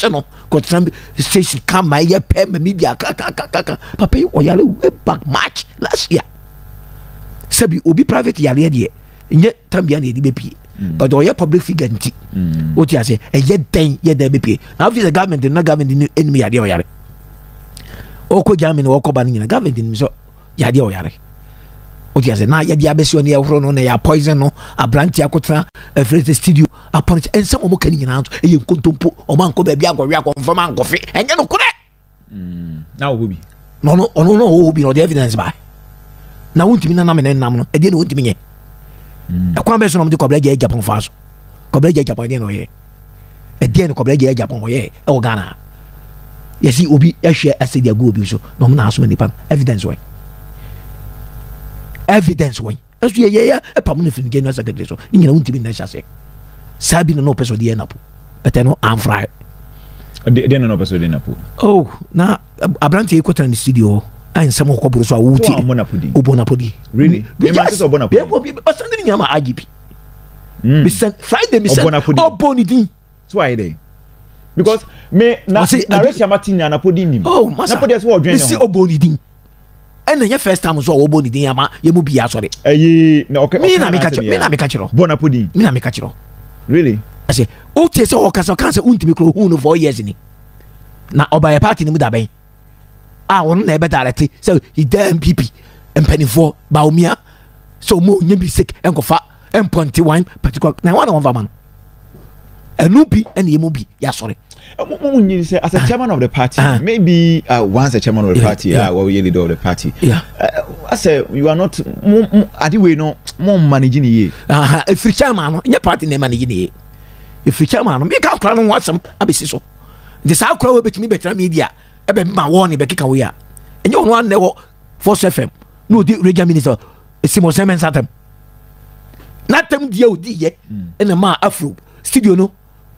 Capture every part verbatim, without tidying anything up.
no ko tram station come my ye pay me media ka ka ka ka papa o yale way back March last year sabi obi private yale de nye tambia na di be pie but o ye public figure nti o ti ase e ye den ye da be pie now if the government na government ni enemy yale o yale o ko Germany o ko ba ni na government ni so yale o yale o ti ase na ye dia be so na ye horo no na ya poison no abranti akotra a free studio upon and some of can out a contumpo or man could be a go from man coffee and you know correct now will be no no no no will be no the evidence by now won't mean a name and name I didn't want to me a conversation of the Coblege Japan fast Coblege Japan here a dear Coblege Japan here or Ghana yes he will be a share as a good so no one so many pan evidence way evidence way as we yeah a permanent general secretary so you know to be necessary sabi no person di enapo but no am fry de no person di enapo oh na abranti e kwota in the studio and some ko buru so awuti obonapodi really the man is obonapodi o send ni ma I G P me send Friday me send obonidi so why dey because me na na Russia Martin na napodi nim oh napodi as wo dwen no see obonidi and your first time so obonidi ama ye mu bia sorry eh na okay me na me catch me na me catch ro bonapodi me na me catch ro really I say o te se o kasa kanse untimi kro hu no four years ni na oba party ni mu da ben ah won na e beta alati so he da M P P empanifo baumia so mo nya bi sick enkofa emponti wine particular na one of man enu bi ene yemu bi ya sorry mo nyi say as a chairman of the party uh, maybe uh, once a chairman of the yeah, party yeah uh, or we leader of the party yeah uh, I say you are not adi we no mo managing ye ah if you chairman no nya party na managing ye if you chairman no me ka kra no wasam abesi so the sa kra we betimi betra media e be ma won be kika we ya enye won wan newo Force F M no di regional minister Simon Semen satem na tem dia odi ye ena ma afro studio no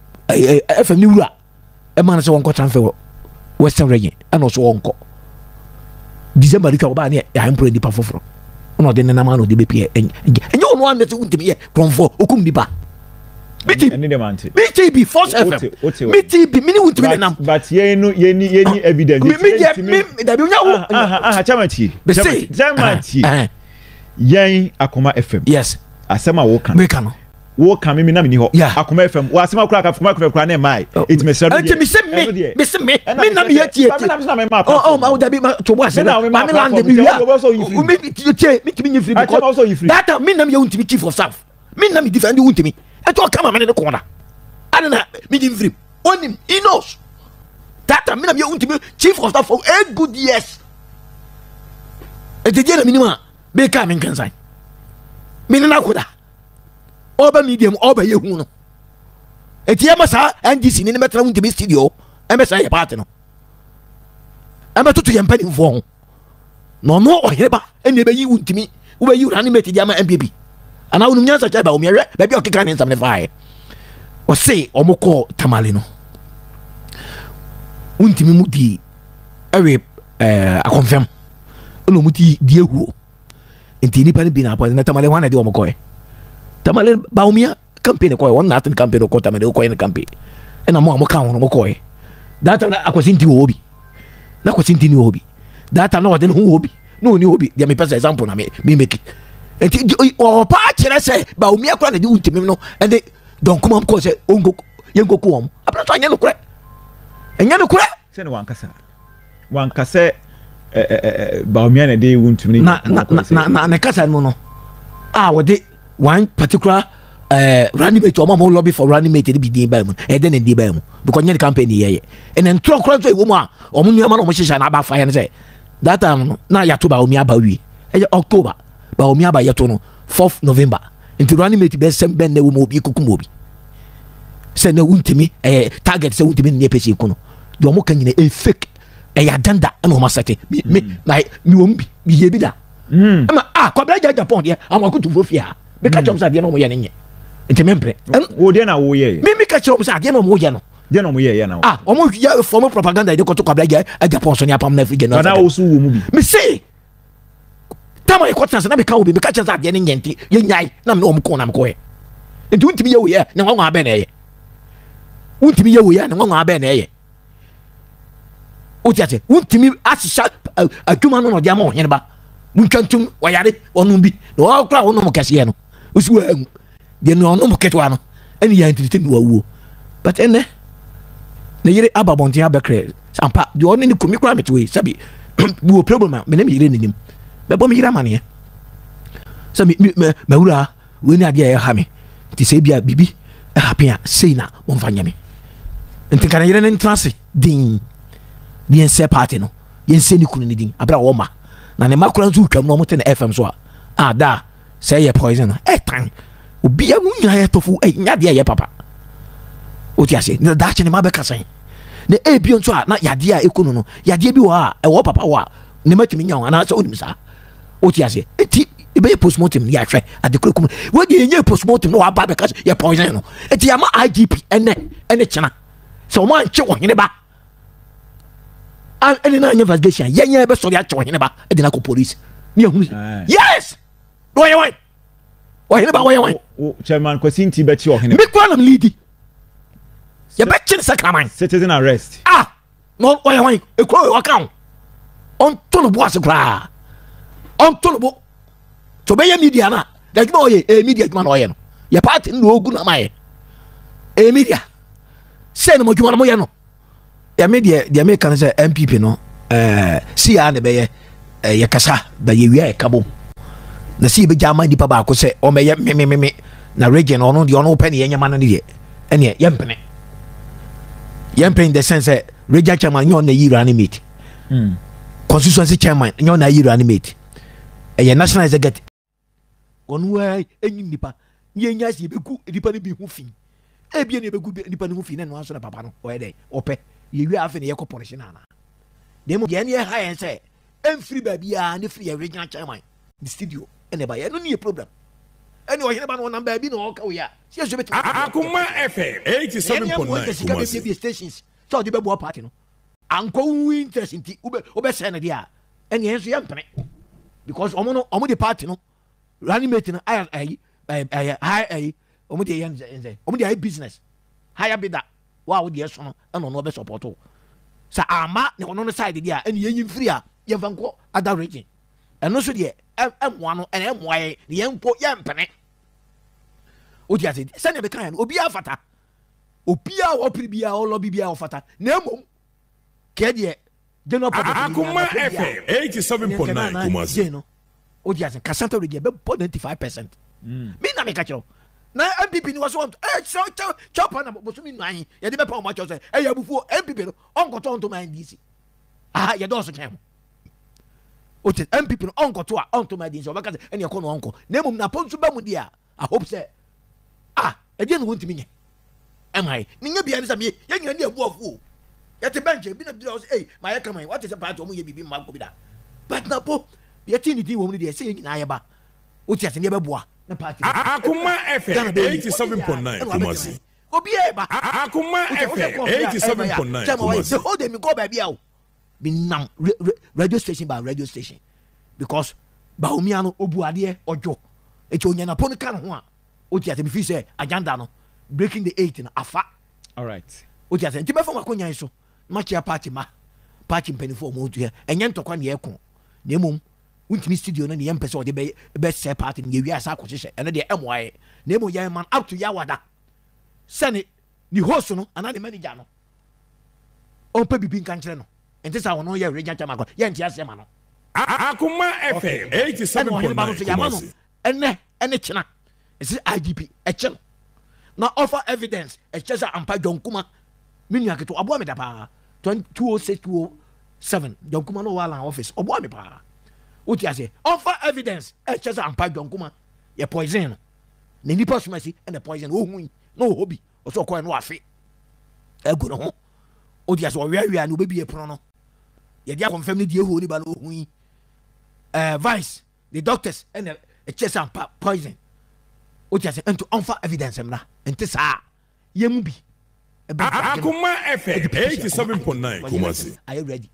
F M ni wura e man se won ko transfer Western region and also won ko December ka oba ne ya impro di pa foforo no de na ma no de be pie enye enye won wan ne se untimi ye konfo okum di pa Miti Miti be Force F M Miti be mini untimi na but ye no ye ni ye ni evidence me me da bi nya wo ah ah chamati chamati yen Akoma F M yes asema wo kan me kan no wo kan me na me ni ho Akoma F M wo asema kura Akoma F M kura na mai it me say me say me me say me me na me yeti yeti oh oh ma da bi to bo ase na me land me ya me ti tie me ti me free because that me na me untimi chief of staff me na me defend untimi eto kama me ne ko na ana me di free onim he knows that me na me untimi chief of staff for eight good years e te na minima be ka me nkansan me na ko da oba medium oba ye hu no eti e masa N D C ni metra untimi studio e mesa ye party no e metutu ye mpani fo no no o heba ene be yi untimi wo be yi urani meti di ama M P P ana wonu nyansa cha ba o miere ba bi o keka ne nsam ne fae o se o moko tamale no untimi mu di ewe eh a confirm ono mu di di ehuo enti ni pa ne bi na pa na tamale wana di o moko e tamale ba o mia campaign ko e won na tin campaign ko tamale ko e campaign e na mo amaka won moko e data na akosinti wo obi na akosinti ni obi data na odin hu obi no ni obi dia me pesa example na me me make enti o pa kire se ba o mi akura na di untimi no ende don kuma ko se ongo yengo ko om abra to anya no kure enya no kure se no wankasa wankasa eh eh ba o mi na di untimi na na na na kasa no no ah we dey one particular eh running mate o ma mo lobby for running mate dey be dey ba mu e dey na dey ba mu because nya the campaign ye and then tro kro to e wo mu a o mu nua ma no mo hihia na ba fa ya ne se that time na ya to ba o mi aba wi e October ba o mi aba ya to no fourth November into running mate be sem ben na wo mo bi kukum obi se na untimi eh target se untimi ne pese ku no do mo kan nyina e fake e ya danda na o ma sate me na mi wo mbi bi ye bi da ama ah ko bla ja Japan dia ama ko tu fo fia be ka chom sa dia no mo ye ne nye enti membre wo dia na wo ye me me ka chom sa dia no mo ye no dia no mo ye ye na ah o mo ya form propaganda de ko to ko bla ja Japan so ni apam na Africa no na wo su wo mu bi me say tama e ko tsansa na be ka wo bi me ka chasa dia ne nyenti ye nyai na me o mo ko na me ko ye enti untimi ye wo ye na wo ha be na ye untimi ye wo ya na ngwa abe na eye otiate untimi asisa adwuma no no dia ma wo hene ba muntwantum wayare onu bi na wo kra wo no mo kase ye no usi wa hu de no no mo ketwa no ani ya ntiti ni wawo but ene na yire ababontin abekre sampa de oni ni komi kra metwe sabi wo problem me na me yire nim be bo me yire amane so me me wura we ni ade ya ha me ti se bia bibi e happy sei na mo mfanya me nti kana yire ne ntrase din ni ense party no yense ni kunu ni din abra wo ma na ne makura nso twam no mo te na F M so a ah da say ye poison e tan obi ya mu nya ye tofu e nya de ye papa o ti ase na da che ne ma be kasan na e bi nso a na yade a ekunu no yade bi wa e wo papa wa ne matimi nya wa na so onim sa o ti ase eti e be postmortem ya hwe adekuru kum we de ye postmortem no wa ba be kas ye poison no eti ya ma I G P ene ene chena so mo anche wo hene ba an ene na investigation ye ye be so ya che wo hene ba e de na ko police ni ehunu yes do ye wan wo hene ba wo ye wan chairman kwasinti be chi wo hene me kwa na lead ye be chi sakraman citizen arrest ah no wo ye wan e ko wa kan on to no bo asekra on to no bo to be ye media na da juma oye e media juma no oye no ye party no ogu na mai e media say no mo juma no mo ye no ya media dia me kan say M P P no eh si ya ne be ye ye kasa ba ye wi e kabo na si be jama di pa ba ko say o me ye me me me na region ono di ono pe ne ye nyama no de ene ye mpene ye mpene in the sense eh region chairman nyo na yi reanimate mm constituency chairman nyo na yi reanimate e ye national executive onu ai enyi nipa ye nya si be ku nipa ne bi hu fi e bi ne be ku nipa ne hu fi na no aso na papa no o ye dey ope ye wi afi ne ye corporation ana dem ye ne ha yen say em free ba bia ne free ye regional chairman the studio ene ba ye no ne problem ene o ye ba no na ba bi no o ka wo ya si eso betu Akuma F M eighty-seven point nine Kumasi stations so de be bo party no anko wi interest nti ube obe say na dia ene ye so ye mpene because omo no omo the party no reanimate no I I I I omo de yen nze omo de I business higher bidder wa wo de so no e no no be support sa ama ne ono no side dia ene yen free a ye vanko other region eno so de emwa no ene emwa ye ye mpo ye mpene o dia se se ne be kan obi afata obi a wo pribia o lobby bia o fata na emom ke de general public Akuma F M eighty-seven point nine Kumasi o dia se kasanta region be ninety-five percent me na me ka kiro na M P P ni was want eh so chop na bosumi nwan ye de be pa o ma cho say eh ya bufu M P P no onkoto onto man D C ah ye do so kem o te M P P no onkoto a onto man D C o ba ka say ene ko no onko na mum na ponsu ba mu dia I hope say ah e de no wonti mi nye am I ni nya bia ni say ye nya ni abu afu ye te bench bi na bi say eh my ye come what is the part o mu ye bibi ma ko bi da but na po ye ti ni di wo mu dia say na ye ba o ti ase ne be boa na party Akuma F M eighty-seven point nine Kumasi obi e ba Akuma F M eighty-seven point nine Kumasi the whole day me go baby out be nam radio station by radio station because ba omiano obu ade ojo e che onya na pon kan ho a o ti ase me fi say agenda no breaking the eight na afa all right o ti ase nti be fo makonya so ma chia party ma party mpenifo mo tu enye ntokwa na ekon na emom untimi studio no ne yem pese o de be be share party ne wi asa akohye ene de emwae na emo yan man up to yawada sene ni host no ana de manager no on pe bibi nkan kire no enti sa wono ye region chama ko ye ntia se ma no Akuma F M eighty-seven point nine Kumasi ene ene chena ese I G P e che na offer evidence e che sa ampa John Kumah minu aketo abo me da pa two oh six two oh seven John Kumah no wala office obo me pa what you say offer evidence e che sa ampa John Kumah ye poison na nipa somasi and the poison oh hu no hobby o so ko no afi e go no ho o dia so wi wi no be bi e pro no ye dia confirm ni die ho ni ba no hu eh vice the doctors and the che sa ampa poison o dia say and to offer evidence mra enti sa ye mu bi Akuma F M eighty-seven point nine Kumasi are you ready?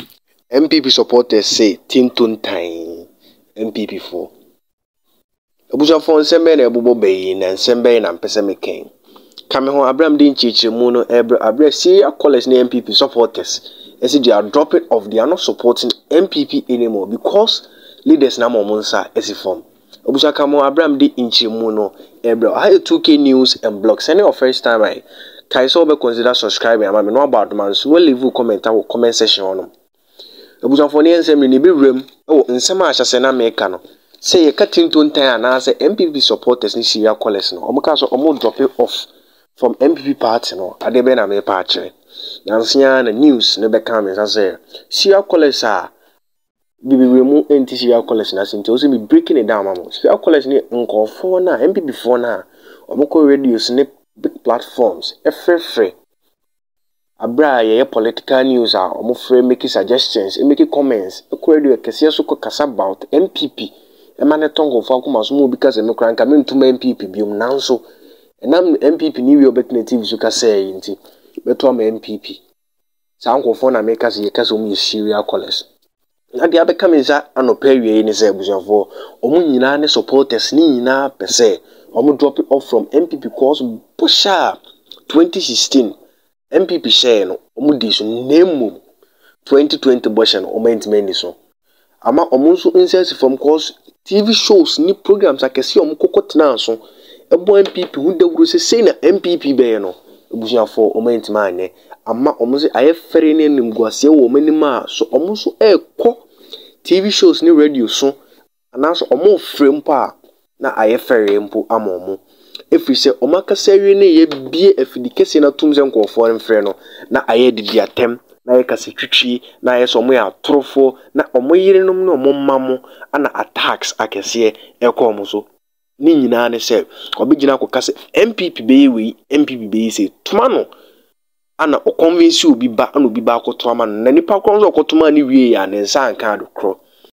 M P P supporters say Tintun time M P P for Abuja for nsɛmbɛ na ɛbobɔ bɛyi na nsɛmbɛ na mpɛsɛ meken. Kame ho Abraham din chichimu no ebre abre see college na M P P supporters. Esi they are dropping off, they are not supporting M P P anymore because leaders na mo monsa esi form. Abuja kamo Abraham din chichimu no ebre I two K news and blogs. Any of first time I Kaiso be consider subscribing ama me no about man so we leave comment or comment section on. Abuja for ne nsɛm ni bi rem o nsɛm a hyase na meka no. Say a cutting to time and say M P P supporters ni Syria college no. Omo ka so omo drop it off from M P P party no. Ade be na me pa akere. Nansia na news ne be kan me say Syria college a bibi remu enti Syria college na sinti o say me breaking it down mamo. Syria college ni nkofo na M P P fo na omo ko radios ne big platforms efrefre. Abra ye political news a omo frame make suggestions, e make comments, e ko radio kese so ko kasa about M P P. Emane tongo fa kuma so mo because e me kran ka me ntuma M P P biom nanso enam M P P ni wi alternative so ka say nti beto am M P P sa nkofo na me ka se ye ka so mo Syria college na dia be ka me za anopa wie ni say bushafo omo nyina ne supporters ni nyina pese omo drop it off from M P P cause pusha twenty sixteen M P P share no omo di so nemu twenty twenty bosha no omo entmeni so ama omo so insist from cause T V shows ni programs akesi omo kokotena so ebo M P P hu dawuro se sei na M P P be no ebusuafo omo entima anye ama omo se aye fere ne nimguase wo manima so omo so ekọ T V shows ni radio so anaso omo frame pa na aye fere mpo ama omo efiri se omo akasa wi ne ye bie afidi kese na tumze nkofo mfre no na aye didi atem na ye kase twitwi na ye so mo ya torofo na omo yirenom na omo mammo ana attacks akese ekom so ni nyina ne se obigina ko kase M P P be we M P P be se tuma no ana o convince obi ba ana obi ba ko tuma no na nipa ko so ko tuma ni wie ya ne nsa anka do kro